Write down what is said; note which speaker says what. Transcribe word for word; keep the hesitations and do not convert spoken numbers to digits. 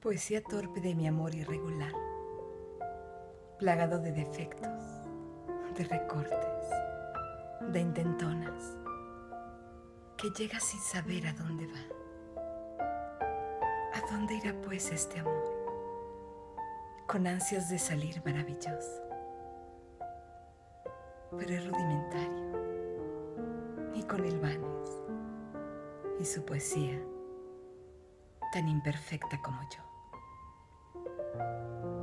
Speaker 1: Poesía torpe de mi amor irregular, plagado de defectos, de recortes, de intentonas, que llega sin saber a dónde va. ¿A dónde irá pues este amor? Con ansias de salir maravilloso, pero es rudimentario, y con Ilvanes y su poesía tan imperfecta como yo.